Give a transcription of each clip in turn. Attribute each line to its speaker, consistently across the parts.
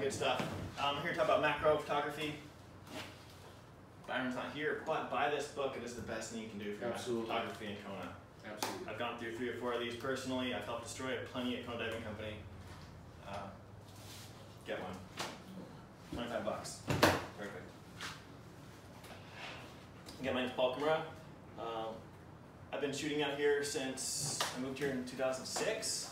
Speaker 1: good stuff. I'm here to talk about macro photography. Byron's not here, but buy this book. It is the best thing you can do for macro photography in Kona.
Speaker 2: Absolutely.
Speaker 1: I've gone through 3 or 4 of these personally. I've helped destroy plenty at Kona Diving Company. Get one. 25 bucks. Perfect. Again, my name's Paul Kimura. I've been shooting out here since I moved here in 2006.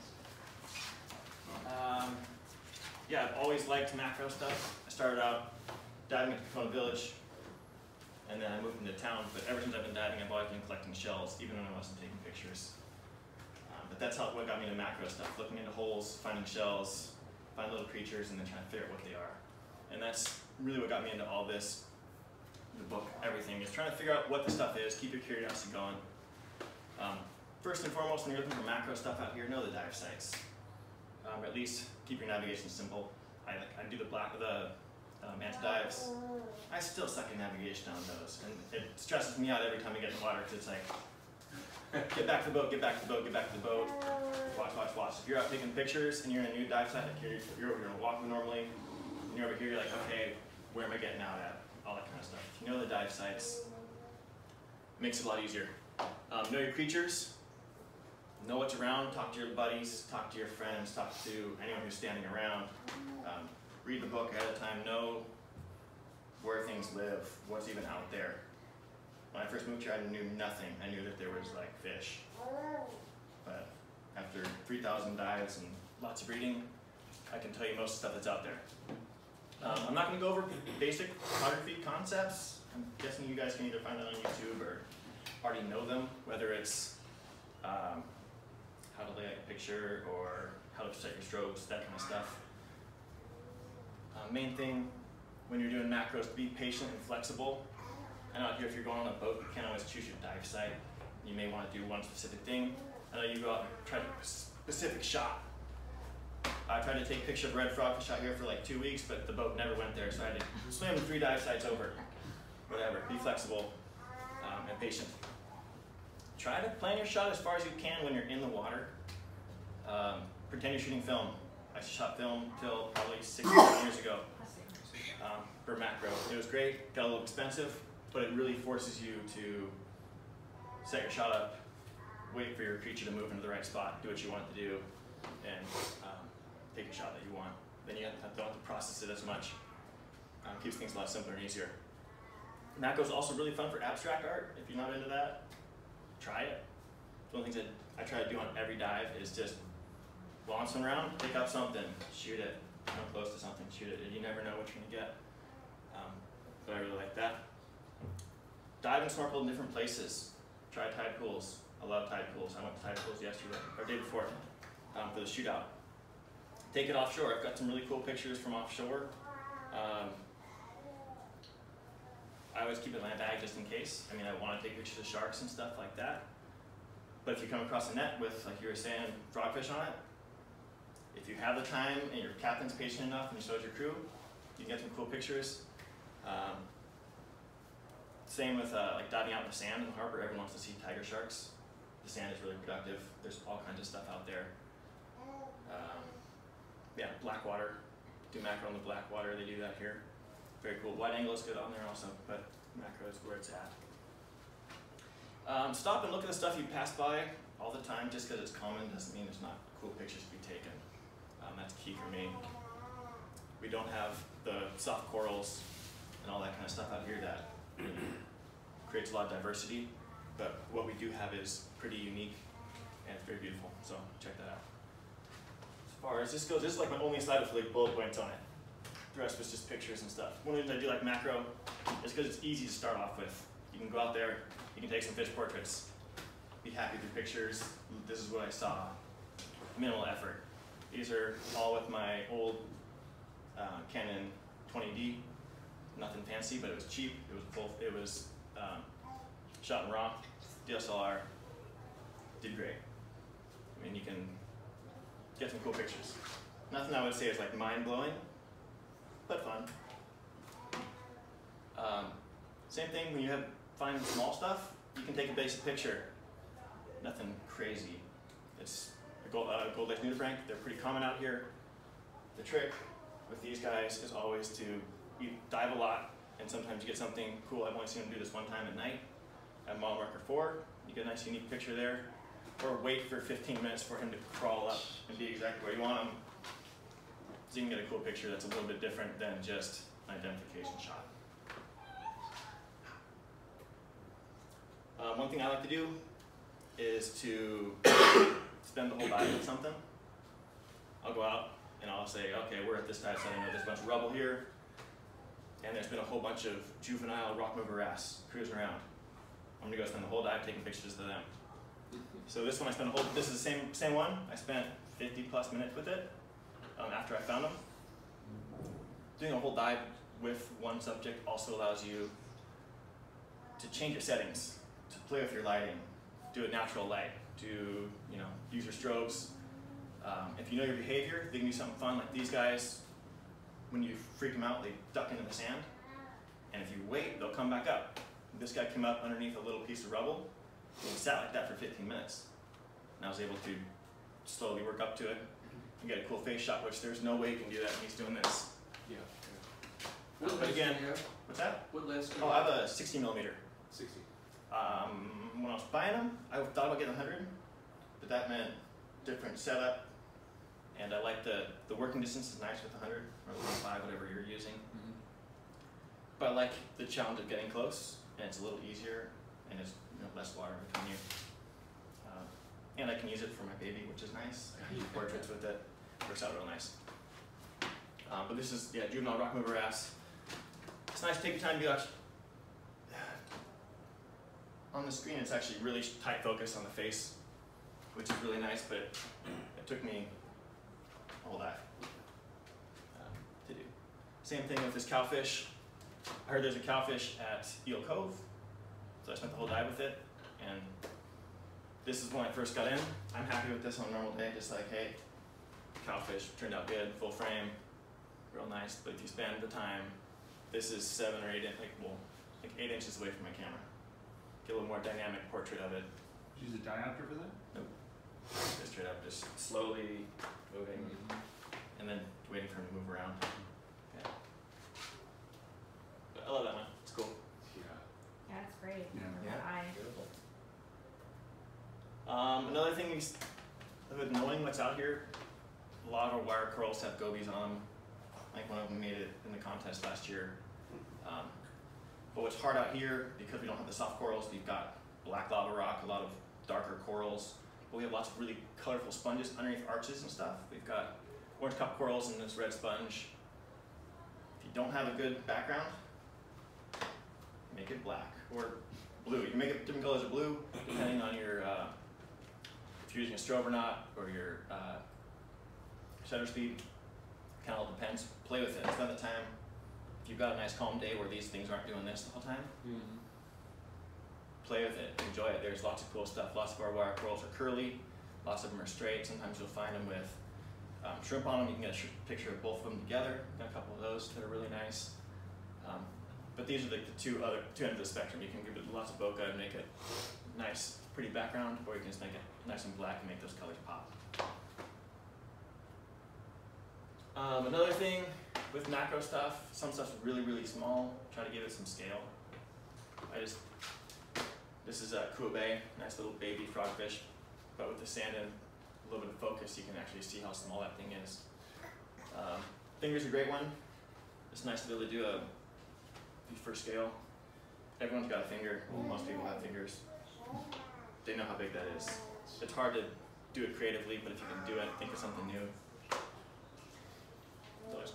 Speaker 1: Yeah, I've always liked macro stuff. I started out diving at the Kona Village, and then I moved into town, but ever since I've been diving, I've always been collecting shells, even when I wasn't taking pictures. But that's what got me into macro stuff, looking into holes, finding shells, find little creatures, and then trying to figure out what they are. And that's really what got me into all this, the book, everything, is trying to figure out what the stuff is, keep your curiosity going. First and foremost, when you're looking for macro stuff out here, know the dive sites. At least keep your navigation simple. I do the anti-dives. I still suck at navigation on those, and it stresses me out every time I get in the water, because it's like, get back to the boat, get back to the boat, get back to the boat, watch, watch, watch. If you're out taking pictures and you're in a new dive site, like you're over here walking normally, and you're over here, you're like, okay, where am I getting out at? All that kind of stuff. If you know the dive sites, it makes it a lot easier. Know your creatures, know what's around, talk to your buddies, talk to your friends, talk to anyone who's standing around. Read the book ahead of time, know where things live, what's even out there. When I first moved here, I knew nothing. I knew that there was like fish. But after 3,000 dives and lots of reading, I can tell you most of the stuff that's out there. I'm not going to go over basic photography concepts. I'm guessing you guys can either find it on YouTube or already know them, whether it's how to lay out a picture or how to set your strobes, that kind of stuff. Main thing when you're doing macros, be patient and flexible. I know out here if you're going on a boat, you can't always choose your dive site. You may want to do one specific thing. I know you go out and try a specific shot. I tried to take a picture of red frogfish out here for like 2 weeks, but the boat never went there, so I had to swim 3 dive sites over. Whatever, be flexible and patient. Try to plan your shot as far as you can when you're in the water. Pretend you're shooting film. I shot film till probably 6 or 7 years ago for macro. It was great, got a little expensive, but it really forces you to set your shot up, wait for your creature to move into the right spot, do what you want it to do, and take a shot that you want. Then you don't have to process it as much. Keeps things a lot simpler and easier. Macro is also really fun for abstract art. If you're not into that, try it. One of the things that I try to do on every dive is just launch one around, pick up something, shoot it, come close to something, shoot it, and you never know what you're going to get. But I really like that. Dive and snorkel in different places. Try tide pools. I love tide pools. I went to tide pools yesterday, or day before, for the shootout. Take it offshore. I've got some really cool pictures from offshore. I always keep it in my bag just in case. I mean, I want to take pictures of sharks and stuff like that. But if you come across a net with, like you were saying, frogfish on it, if you have the time and your captain's patient enough and he shows your crew, you can get some cool pictures. Same with like diving out in the sand in the harbor. Everyone wants to see tiger sharks. The sand is really productive. There's all kinds of stuff out there. Yeah, black water. Do macro on the black water. They do that here. Very cool. Wide angle is good on there also, but macro is where it's at. Stop and look at the stuff you pass by all the time. Just because it's common doesn't mean there's not cool pictures to be taken. That's key for me. We don't have the soft corals and all that kind of stuff out here that creates a lot of diversity, but what we do have is pretty unique and it's very beautiful, so check that out. As far as this goes, this is like my only slide with like bullet points on it. The rest was just pictures and stuff. One of the reasons I do like macro is because it's easy to start off with. You can go out there, you can take some fish portraits, be happy with your pictures. This is what I saw. Minimal effort. These are all with my old Canon 20D. Nothing fancy, but it was cheap. It was shot in RAW, DSLR. Did great. I mean, you can get some cool pictures. Nothing I would say is like mind-blowing, but fun. Same thing when you find small stuff, you can take a basic picture. Nothing crazy. It's a gold lace nudibranch. They're pretty common out here. The trick with these guys is always to you dive a lot, and sometimes you get something cool. I've only seen them do this one time at night at mile marker 4. You get a nice unique picture there. Or wait for 15 minutes for him to crawl up and be exactly where you want him. So you can get a cool picture that's a little bit different than just an identification shot. One thing I like to do is to spend the whole dive with something. I'll go out and I'll say, okay, we're at this dive site. I know there's a bunch of rubble here, and there's been a whole bunch of juvenile rock mover wrasse cruising around. I'm gonna go spend the whole dive taking pictures of them. So this one I spent a whole, this is the same one. I spent 50 plus minutes with it after I found them. Doing a whole dive with one subject also allows you to change your settings, to play with your lighting, do a natural light, use your strobes. If you know your behavior, they can do something fun like these guys. When you freak them out, they duck into the sand. And if you wait, they'll come back up. This guy came up underneath a little piece of rubble, and he sat like that for 15 minutes. And I was able to slowly work up to it and get a cool face shot, which there's no way you can do that when he's doing this.
Speaker 2: Yeah.
Speaker 1: But again, what's that?
Speaker 2: What lens do you
Speaker 1: Oh, I have a 60 millimeter.
Speaker 2: 60.
Speaker 1: When I was buying them, I thought about getting 100, but that meant different setup. And I like the working distance is nice with 100 or 105, whatever you're using.
Speaker 2: Mm-hmm.
Speaker 1: But I like the challenge of getting close, and it's a little easier, and it's less water between you. And I can use it for my baby, which is nice. I can do portraits with it. Works out real nice. But this is, juvenile rock mover wrasse. It's nice to take your time to watch. On the screen, it's actually really tight focus on the face, which is really nice, but it took me a whole dive to do. Same thing with this cowfish. I heard there's a cowfish at Eel Cove, so I spent the whole dive with it, and this is when I first got in. I'm happy with this on a normal day, just like, hey, cowfish turned out good, full frame, real nice, but if you spend the time, this is 7 or 8, like 8 inches away from my camera. Get a little more dynamic portrait of it.
Speaker 3: Use a diopter for that?
Speaker 1: Nope. Just straight up, just slowly moving, and then waiting for him to move around. Yeah. But I love that one. It's cool.
Speaker 2: Yeah.
Speaker 4: Yeah, it's great.
Speaker 3: Yeah.
Speaker 4: Eye.
Speaker 2: Beautiful.
Speaker 1: Another thing with knowing what's out here, a lot of our wire corals have gobies on them. I think one of them made it in the contest last year. But what's hard out here, because we don't have the soft corals, we've got black lava rock, a lot of darker corals, but we have lots of really colorful sponges underneath arches and stuff. We've got orange cup corals and this red sponge. If you don't have a good background, make it black or blue. You can make it different colors of blue depending on your if you're using a strobe or not, or your shutter speed. Kind of all depends. Play with it. Spend the time. If you've got a nice calm day where these things aren't doing this the whole time, play with it. Enjoy it. There's lots of cool stuff. Lots of our wire corals are curly. Lots of them are straight. Sometimes you'll find them with shrimp on them. You can get a picture of both of them together. Got a couple of those that are really nice. But these are the two ends of the spectrum. You can give it lots of bokeh and make it nice, pretty background, or you can just make it nice and black and make those colors pop. Another thing with macro stuff, some stuff's really, really small. Try to give it some scale. This is a Kuabe, nice little baby frogfish, but with the sand and a little bit of focus, you can actually see how small that thing is. Finger's a great one. It's nice to be able to do a for scale. Everyone's got a finger. Most people have fingers. They know how big that is. It's hard to do it creatively, but if you can do it, think of something new. It's always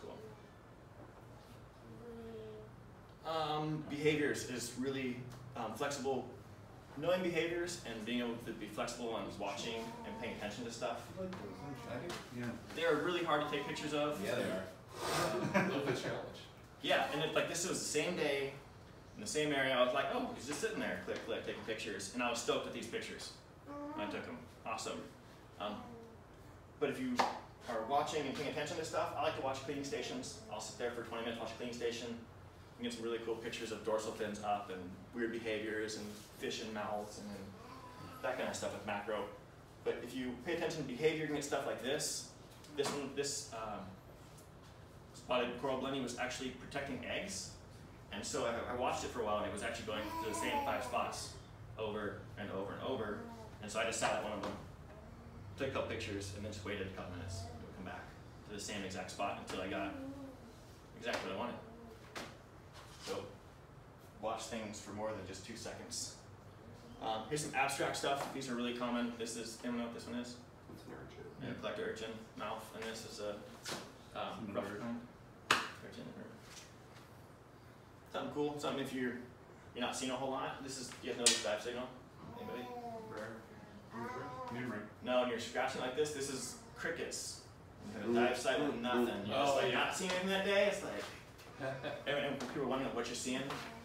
Speaker 1: cool. Behaviors is really flexible. Knowing behaviors and being able to be flexible on watching and paying attention to stuff.
Speaker 3: Yeah.
Speaker 1: They're really hard to take pictures of.
Speaker 2: Yeah, they are. A little bit challenge.
Speaker 1: Yeah, and like this was the same day, in the same area. I was like, oh, he's just sitting there, click, click, taking pictures, and I was stoked with these pictures. I took them, awesome. But if you are watching and paying attention to stuff, I like to watch cleaning stations. I'll sit there for 20 minutes, watch a cleaning station, and get some really cool pictures of dorsal fins up and weird behaviors and fish in mouths and that kind of stuff with macro. But if you pay attention to behavior, you can get stuff like this. This spotted coral blenny was actually protecting eggs. And so I watched it for a while, and it was actually going to the same 5 spots over and over and over. And so I just sat at one of them, took a couple pictures, and then just waited a couple minutes. It would come back to the same exact spot until I got exactly what I wanted. So watch things for more than just 2 seconds. Here's some abstract stuff. These are really common. This is, anyone know what this one is?
Speaker 2: It's an urchin.
Speaker 1: Yeah, collector urchin mouth, and this is a rougher kind. Urchin. Something cool. Something if you're not seeing a whole lot. This is, you guys know this dive signal? Anybody?
Speaker 3: Memory.
Speaker 1: No, when you're scratching like this is crickets. You have a dive site with nothing. You're just like not seeing anything that day. It's like, and people are wondering what you're seeing.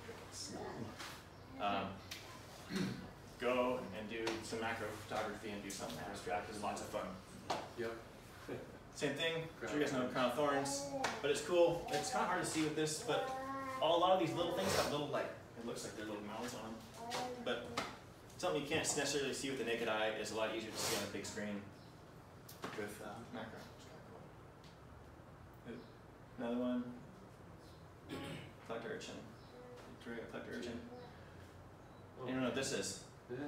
Speaker 1: Go and do some macro photography and do something abstract. It's lots of fun.
Speaker 2: Yep.
Speaker 1: Same thing. I'm sure you guys know crown of thorns, but it's cool. It's kind of hard to see with this, but a lot of these little things have little it looks like they're little mouths on them. But something you can't necessarily see with the naked eye is a lot easier to see on a big screen with macro. It's kind of cool. Another one. Collector urchin. Victoria collector urchin. You don't know what this is?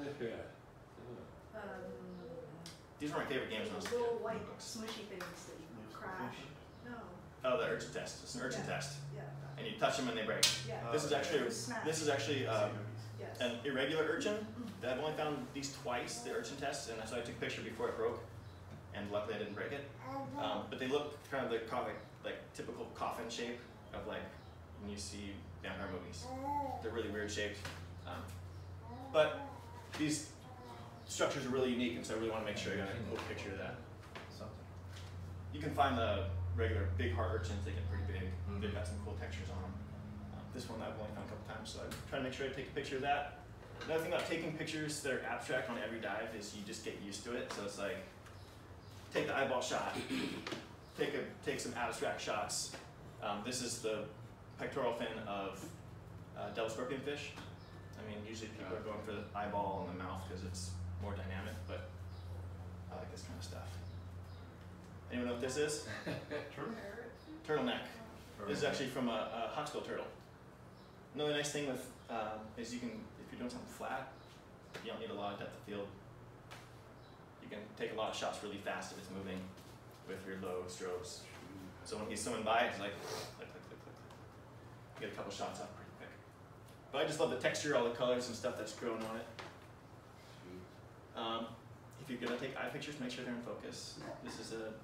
Speaker 1: These were my favorite games when I was a kid.
Speaker 4: Little white smushy things that you crash. No.
Speaker 1: Oh, the urchin test. It's an urchin test,
Speaker 4: Yeah.
Speaker 1: and you touch them and they break.
Speaker 4: Yeah.
Speaker 1: This is actually
Speaker 4: Yes.
Speaker 1: an irregular urchin. I've only found these twice, the urchin test, and so I took a picture before it broke, and luckily I didn't break it. But they look kind of like typical coffin shape of like when you see vampire movies. They're really weird shaped, but these structures are really unique, and so I really want to make sure I got a cool picture of that. You can find the regular big heart urchins, they get pretty big. They've got some cool textures on them. This one I've only found a couple times, so I'm trying to make sure I take a picture of that. Another thing about taking pictures that are abstract on every dive is you just get used to it. So it's like, take the eyeball shot, take some abstract shots. This is the pectoral fin of devil scorpion fish. I mean, usually people are going for the eyeball and the mouth because it's more dynamic, but I like this kind of stuff. Anyone know what this is? Turtleneck. This is actually from a hawksbill turtle. Another nice thing with is you can, if you're doing something flat, you don't need a lot of depth of field. You can take a lot of shots really fast if it's moving with your low strobes. So when he's swimming by, it's like, click, click, click, click. Get a couple shots off pretty quick. But I just love the texture, all the colors and stuff that's grown on it. If you're gonna take eye pictures, make sure they're in focus. This is a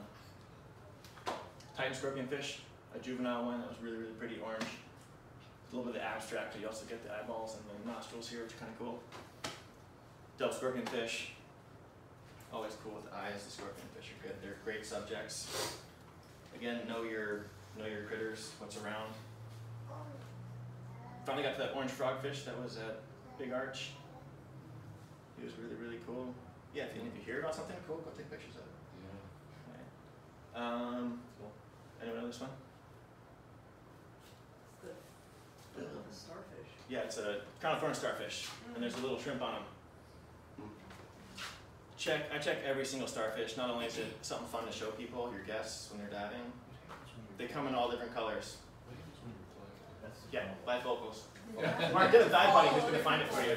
Speaker 1: Titan scorpion fish, a juvenile one that was really, really pretty orange. A little bit of the abstract, but you also get the eyeballs and the nostrils here, which is kind of cool. Devil scorpion fish, always cool with the eyes. The scorpion fish are good. They're great subjects. Again, know your critters, what's around. Finally got to that orange frogfish that was at Big Arch. He was really, really cool. Yeah, if you hear about something cool, go take pictures of it.
Speaker 2: Yeah.
Speaker 1: Right. Cool. Anyone know this one?
Speaker 4: The starfish.
Speaker 1: Yeah, it's a crown of thorns starfish, and there's a little shrimp on them. I check every single starfish. Not only is it something fun to show people, your guests, when they're diving, they come in all different colors. Yeah, bifocals. Mark, get a dive buddy who's going to find it for you.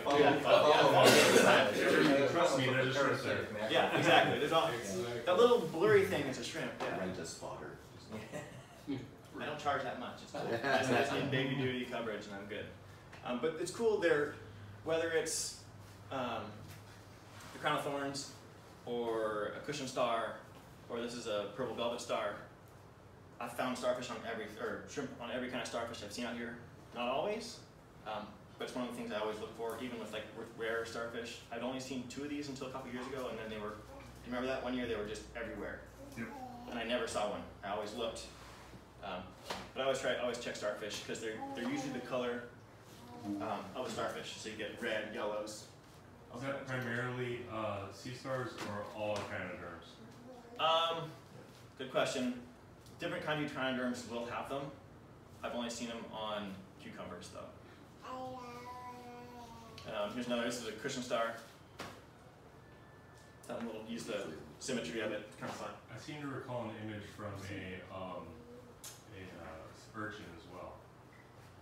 Speaker 3: Trust me, there's a shrimp there.
Speaker 1: Yeah, exactly. There's all, that little blurry thing is a shrimp. Yeah.
Speaker 2: Rent a spotter.
Speaker 1: I don't charge that much. It's cool. That's in baby duty coverage, and I'm good. But it's cool. Whether it's the crown of thorns, or a cushion star, or this is a purple velvet star. I've found starfish on shrimp on every kind of starfish I've seen out here. Not always, but it's one of the things I always look for, even with rare starfish. I'd only seen 2 of these until a couple years ago, and then they were. Do you remember that one year they were just everywhere?
Speaker 3: Yep.
Speaker 1: And I never saw one. I always looked, but I always check starfish because they're usually the color of a starfish. So you get red, yellows.
Speaker 5: Is that primarily sea stars or all echinoderms?
Speaker 1: Good question. Different kinds of echinoderms will have them. I've only seen them on cucumbers, though. Here's another. This is a cushion star. We'll use the symmetry of it. It's kind of fun.
Speaker 5: I seem to recall an image from a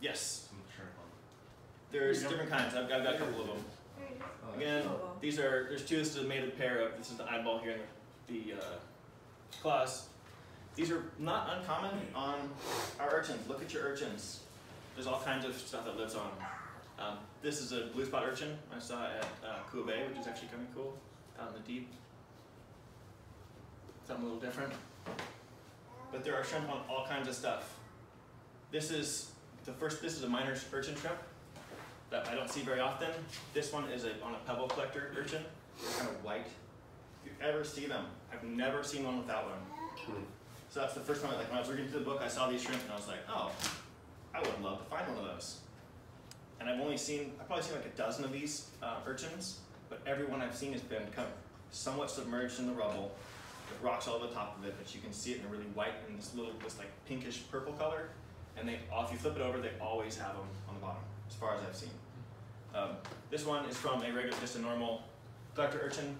Speaker 1: Yes,
Speaker 5: some shrimp on.
Speaker 1: there's different kinds. I've got a couple of them.
Speaker 4: There you go.
Speaker 1: Again,
Speaker 4: Oh,
Speaker 1: there's two. This is a mated pair of. This is the eyeball here and the claws. These are not uncommon on our urchins. Look at your urchins. There's all kinds of stuff that lives on them. This is a blue spot urchin I saw at Kua Bay, which is actually kind of cool, out in the deep. Something a little different. But there are shrimp on all kinds of stuff. This is a minor urchin shrimp that I don't see very often. This one is on a pebble collector urchin. They're kind of white. If you ever see them, I've never seen one without one. So that's the first one, like when I was reading through the book, I saw these shrimp and I was like, oh, I would love to find one of those. And I've probably seen like a dozen of these urchins, but every one I've seen has been kind of somewhat submerged in the rubble, with rocks all over the top of it, but you can see it in a really white and this like pinkish purple color. And if you flip it over, they always have them on the bottom, as far as I've seen. This one is from just a normal collector urchin.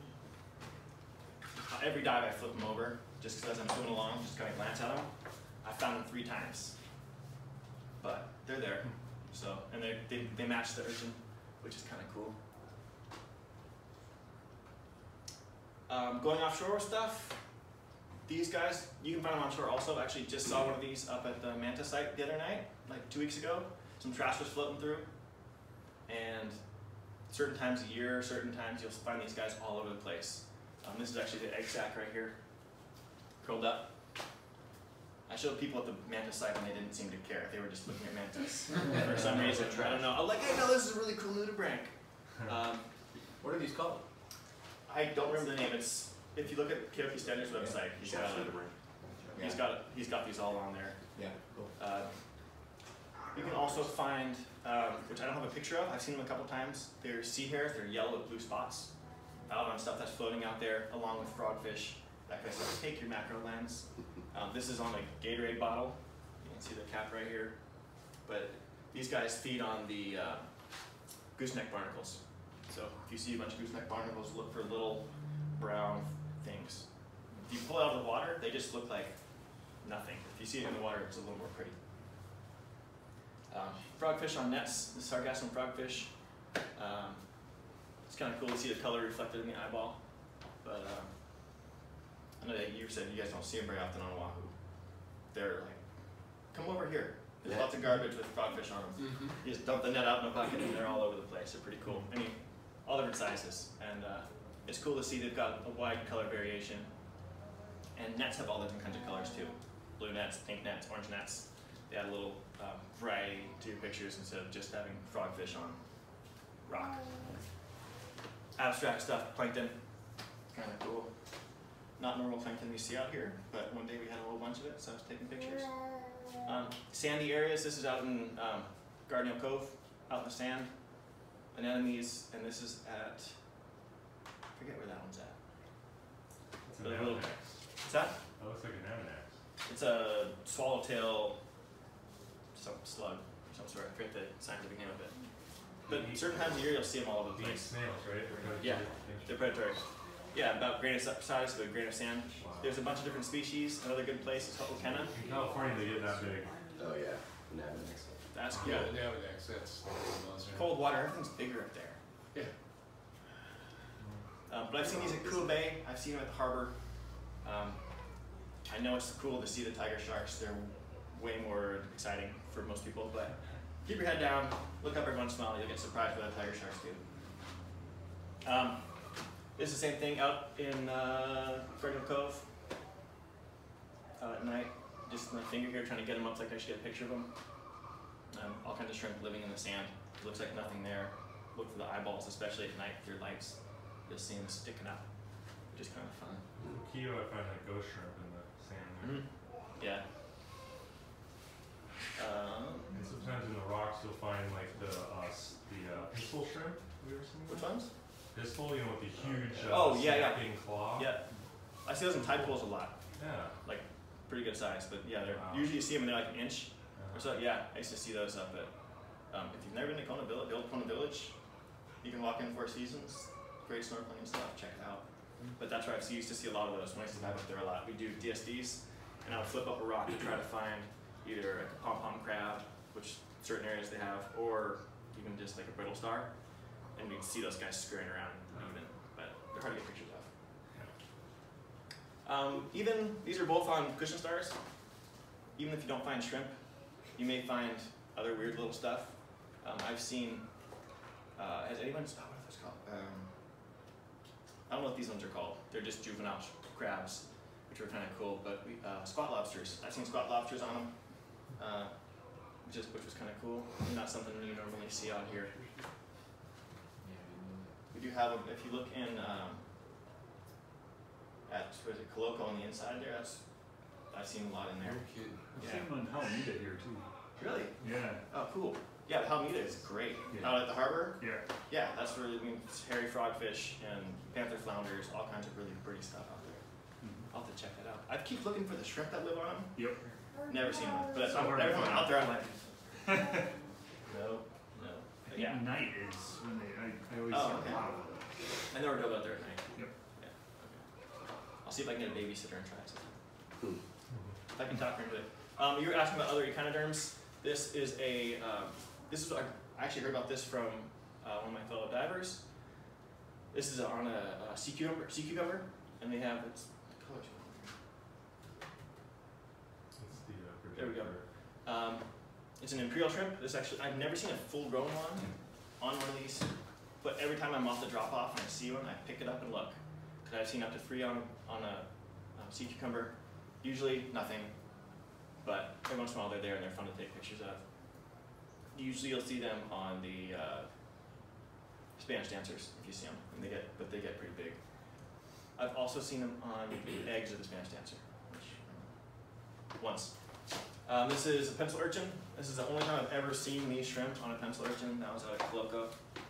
Speaker 1: Every dive I flip them over, just because as I'm swimming along, just kind of glance at them. I found them 3 times, but they're there. So, and they match the urchin, which is kind of cool. Going offshore with stuff, these guys, you can find them on shore also. Actually just saw one of these up at the Manta site the other night, like 2 weeks ago. Some trash was floating through, and certain times a year, certain times you'll find these guys all over the place. This is actually the egg sac right here, curled up. I showed people at the Manta site and they didn't seem to care. They were just looking at mantas for some reason. I don't know. I'm like, hey, no, this is a really cool nudibranch.
Speaker 2: What are these called?
Speaker 1: I don't remember the name. It's if you look at Keoki Standards website, he's got these all on there.
Speaker 2: Yeah, cool.
Speaker 1: You can also find, which I don't have a picture of. I've seen them a couple times. They're sea hares. They're yellow with blue spots out on stuff that's floating out there, along with frogfish. That kind of stuff. Take your macro lens. This is on a Gatorade bottle. You can see the cap right here. But these guys feed on the gooseneck barnacles. So if you see a bunch of gooseneck barnacles, look for little brown things. If you pull it out of the water, they just look like nothing. If you see it in the water, it's a little more pretty. Frogfish on nets, the sargassum frogfish. It's kind of cool to see the color reflected in the eyeball. But I know that you said you guys don't see them very often on Oahu. They're like, come over here. There's lots of garbage with frogfish on them. You just dump the net out in a bucket and they're all over the place. They're pretty cool. I mean, all different sizes. And it's cool to see they've got a wide color variation. And nets have all different kinds of colors too. Blue nets, pink nets, orange nets. They add a little variety to your pictures instead of just having frogfish on rock. Abstract stuff, plankton, kind of cool. Not normal plankton we see out here, but one day we had a whole bunch of it, so I was taking pictures. Sandy areas, this is out in Guardian Cove, out in the sand. Anemones, and this is at, I forget where that one's at.
Speaker 5: It's an
Speaker 1: The little-
Speaker 5: Amex.
Speaker 1: What's that?
Speaker 5: That looks like an Amex.
Speaker 1: It's a swallowtail, some slug, or some sort. I forget the scientific name of it. But certain times of year you'll see them all over the
Speaker 5: These
Speaker 1: place.
Speaker 5: snails, right?
Speaker 1: Yeah. They're predatory. Yeah, about grain of size of a grain of sand.
Speaker 5: Wow.
Speaker 1: There's a bunch of different species. Another good place is Ho'okena.
Speaker 5: In California, they get that big.
Speaker 2: Oh yeah, Navinax.
Speaker 1: That's cool.
Speaker 3: Yeah, the Navinax, that's the monster.
Speaker 1: Cold water, everything's bigger up there.
Speaker 3: Yeah.
Speaker 1: But I've seen these at Kua Bay. I've seen them at the harbor. I know it's cool to see the tiger sharks. They're way more exciting for most people, but keep your head down, look up every once in a while, you'll get surprised by the tiger sharks too. This is the same thing out in Guardian Cove. At night, just my finger here trying to get them up so I can actually get a picture of them. All kinds of shrimp living in the sand. It looks like nothing there. Look for the eyeballs, especially at night with your lights. You'll see them sticking up, which is kind of fun.
Speaker 5: Keo, I find like ghost shrimp in the sand there.
Speaker 1: Yeah.
Speaker 5: And sometimes in the rocks you'll find like the pistol shrimp. Have you ever seen
Speaker 1: Which
Speaker 5: that?
Speaker 1: ones?
Speaker 5: Pistol, you know, with the huge snapping claw.
Speaker 1: Yeah. I see those in tide pools a lot.
Speaker 5: Yeah.
Speaker 1: Pretty good size, but yeah, they're
Speaker 5: Wow.
Speaker 1: usually you see them and they're like an inch
Speaker 5: Uh-huh.
Speaker 1: or so. Yeah, I used to see those up at. If you've never been to Kona Village, the old Kona Village, you can walk in Four Seasons. Great snorkeling and stuff. Check it out. But that's where used to see a lot of those when I used to dive up there a lot. We do DSDs, and I would flip up a rock to try to find either a pom-pom crab, which certain areas they have, or even just like a brittle star, and we can see those guys scurrying around even, but they're hard to get pictures of. Even, these are both on cushion stars. Even if you don't find shrimp, you may find other weird little stuff. I've seen, has anyone, what are those called? I don't know what these ones are called. They're just juvenile crabs, which are kind of cool, but spot lobsters. I've seen spot lobsters on them, which was kind of cool. Not something you normally see out here. We do have, if you look in, at, what is it, Coloco on the inside there, I've seen a lot in there.
Speaker 3: No kidding.
Speaker 6: I've
Speaker 1: Yeah.
Speaker 6: seen one in Alameda here too.
Speaker 1: Really?
Speaker 6: Yeah.
Speaker 1: Oh, cool. Yeah, Palmita is great.
Speaker 6: Yeah.
Speaker 1: Out at the harbor,
Speaker 6: Yeah.
Speaker 1: yeah, that's where, it's hairy frogfish and panther flounders, all kinds of really pretty stuff out there.
Speaker 6: Mhm.
Speaker 1: I'll have to check that out. I keep looking for the shrimp that live on them.
Speaker 6: Yep.
Speaker 1: Never seen one, but
Speaker 6: So hard to
Speaker 1: every time I'm
Speaker 6: find.
Speaker 1: out there, I'm like, no.
Speaker 6: I
Speaker 1: But
Speaker 6: think
Speaker 1: yeah,
Speaker 6: night is when I always
Speaker 1: Oh,
Speaker 6: see
Speaker 1: okay.
Speaker 6: a lot of them.
Speaker 1: I never go out there at night.
Speaker 6: Yep.
Speaker 1: Yeah. Okay. I'll see if I can get a babysitter and try it sometime.
Speaker 2: Hmm.
Speaker 1: If I can talk her into it. You were asking about other echinoderms. This is a, I actually heard about this from one of my fellow divers. This is on a sea cucumber, and they have its colors.
Speaker 5: It's the
Speaker 1: There we go.
Speaker 5: projector.
Speaker 1: It's an imperial shrimp. This actually, I've never seen a full-grown one on one of these, but every time I'm off the drop-off and I see one, I pick it up and look, because I've seen up to 3 on a sea cucumber. Usually nothing, but every once in a while they're there and they're fun to take pictures of. Usually you'll see them on the Spanish dancers if you see them, and but they get pretty big. I've also seen them on the eggs of the Spanish dancer, which once. This is a pencil urchin. This is the only time I've ever seen these shrimp on a pencil urchin. That was out at Coloco.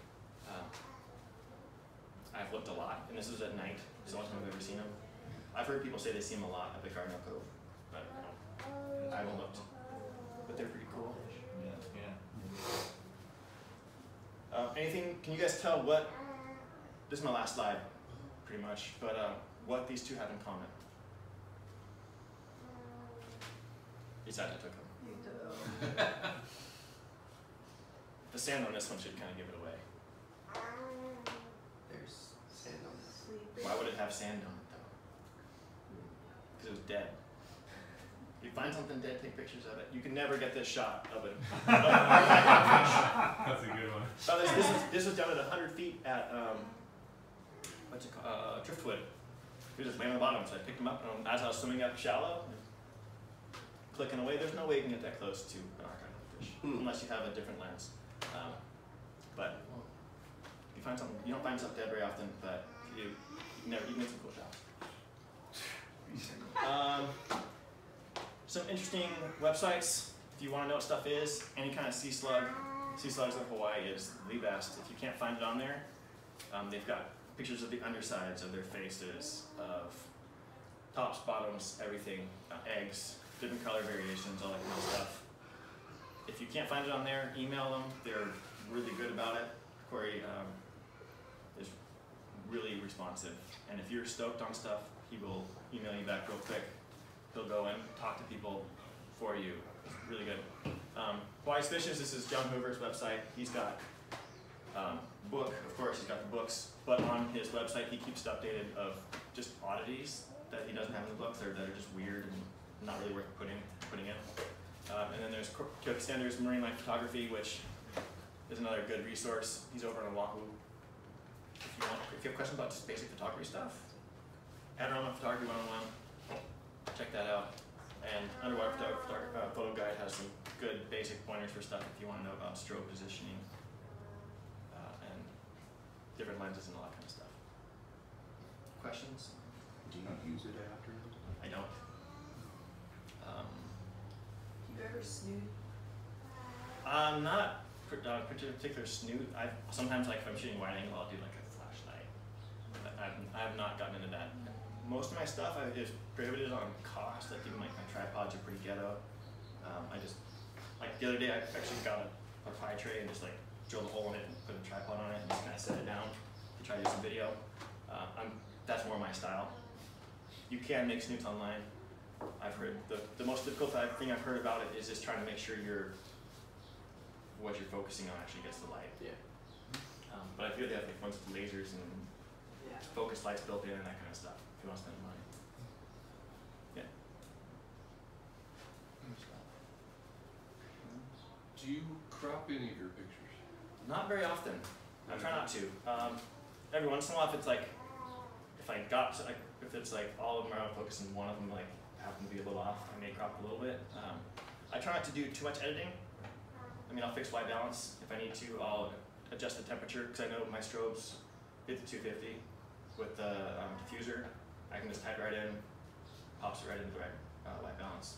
Speaker 1: I've looked a lot, and this is at night. It's the only time I've ever seen them. I've heard people say they see them a lot at the Cardinal Cove, but I haven't looked. But they're pretty cool. Anything, can you guys tell what, this is my last slide, pretty much, but what these two have in common? Besides I took them.
Speaker 4: You do.
Speaker 1: The sand on this one should kind of give it away.
Speaker 2: There's sand on this.
Speaker 4: Sleeping.
Speaker 1: Why would it have sand on it though? Because it was dead. If you find something dead, take pictures of it. You can never get this shot of it.
Speaker 5: That's a good one.
Speaker 1: So this was done at 100 feet at what's it called? Driftwood. He was just laying on the bottom, so I picked him up, and as I was swimming up shallow, clicking away, there's no way you can get that close to an archival fish unless you have a different lens. But you find something, you don't find something dead very often, but you can get some cool shots. Some interesting websites if you want to know what stuff is. Any kind of sea slug. Sea slugs in Hawaii is the best. If you can't find it on there, they've got pictures of the undersides of their faces, of tops, bottoms, everything, eggs, different color variations, all that kind of stuff. If you can't find it on there, email them. They're really good about it. Corey is really responsive. And if you're stoked on stuff, he will email you back real quick. He'll go and talk to people for you. It's really good. Wise Fishes, this is John Hoover's website. He's got book, of course, he's got the books, but on his website he keeps it updated of just oddities that he doesn't have in the books that are just weird and not really worth putting in. And then there's Kyoto Standards Marine Life Photography, which is another good resource. He's over on Oahu. If you have questions about just basic photography stuff, Panorama Photography 101, check that out. And Underwater Photo Guide has some good basic pointers for stuff if you want to know about strobe positioning and different lenses and all that kind of stuff. Questions?
Speaker 2: Do you use it after?
Speaker 1: I don't.
Speaker 4: You ever snoot?
Speaker 1: I'm not particular snoot. Sometimes, like if I'm shooting wide angle, I'll do like a flashlight. I have not gotten into that. Most of my stuff is prohibited on cost. Like even like my tripods are pretty ghetto. I just like the other day I actually got a pie tray and just like drilled a hole in it and put a tripod on it and just kind of set it down to try to do some video. That's more my style. You can make snoots online. I've heard the most difficult thing I've heard about it is just trying to make sure your what you're focusing on actually gets the light.
Speaker 2: Yeah.
Speaker 1: But I feel they have like ones with lasers and
Speaker 4: Yeah.
Speaker 1: focus lights built in and that kind of stuff. If you want to spend the money. Yeah.
Speaker 3: Do you crop any of your pictures?
Speaker 1: Not very often. I try not to. Every once in a while, if it's like, if I got to, like, if it's like all of them are out of focus and one of them like happen to be a little off, I may crop a little bit. I try not to do too much editing. I mean, I'll fix white balance if I need to. I'll adjust the temperature because I know my strobe's 5250 with the diffuser. I can just type right in, pops it right into the right white balance.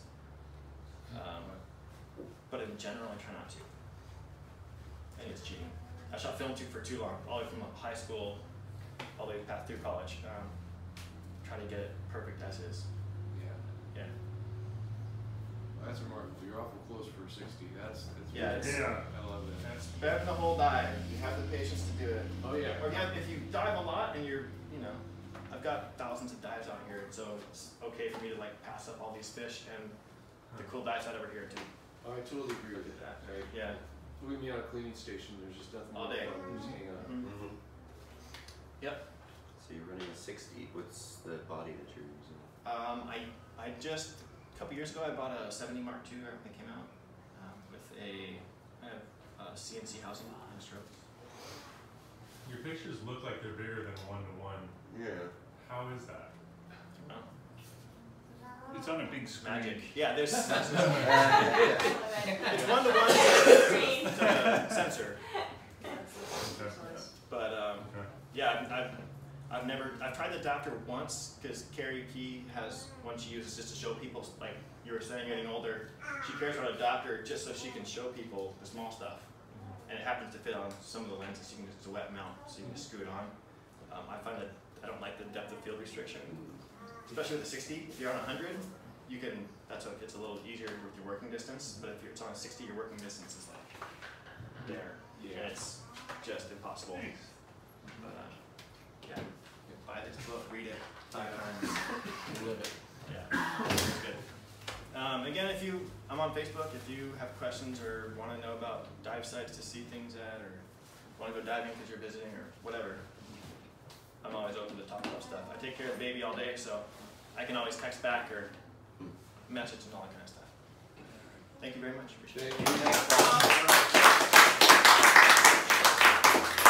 Speaker 1: But in general, I try not to. I think it's cheating. I shot film for too long, all the way from high school, all the way path through college. Trying to get it perfect as is.
Speaker 3: Yeah.
Speaker 1: Yeah.
Speaker 3: Well, that's remarkable. You're awful close for 60. That's
Speaker 1: Yeah,
Speaker 3: really-
Speaker 1: it's-
Speaker 6: Yeah.
Speaker 3: I love that.
Speaker 1: That's better than the whole dive. You have the patience to do it.
Speaker 3: Oh yeah.
Speaker 1: Or if you dive a lot and you're, you know, I've got thousands of dives out here, so it's okay for me to like pass up all these fish and the cool dives out over here too.
Speaker 3: Oh, I totally agree with that. Right?
Speaker 1: Yeah.
Speaker 3: Look at me on a cleaning station. There's just nothing
Speaker 1: All
Speaker 3: more
Speaker 1: day.
Speaker 3: fun than just hang out.
Speaker 1: Mhm.
Speaker 2: Mm-hmm.
Speaker 1: Yep.
Speaker 2: So you're running a 60. What's the body that you're using?
Speaker 1: I just a couple years ago I bought a 70 Mark II when it came out with a CNC housing and stroke.
Speaker 5: Your pictures look like they're bigger than 1:1.
Speaker 2: Yeah.
Speaker 5: How is that?
Speaker 1: Oh,
Speaker 6: It's on a big screen.
Speaker 1: magic. Yeah, there's it's
Speaker 2: Yeah.
Speaker 1: 1:1 to the sensor. But
Speaker 5: Okay.
Speaker 1: yeah, I've tried the adapter once because Carrie P has one she uses just to show people, like you were saying, getting older. She carries around an adapter just so she can show people the small stuff, and it happens to fit on some of the lenses. You can just, it's a wet mount, so you can just screw it on. I find that I don't like the depth of field restriction, especially with a 60. If you're on 100, you can. That's okay. It's a little easier with your working distance. But if it's on a 60, your working distance is like there, and it's just impossible. But yeah, buy this book, read it 5 times, live it. Yeah, it's good. Again, I'm on Facebook. If you have questions or want to know about dive sites to see things at, or want to go diving because you're visiting or whatever, I'm always open to talk about stuff. I take care of the baby all day, so I can always text back or message and all that kind of stuff. Thank you very much. Appreciate it.
Speaker 3: Thank you.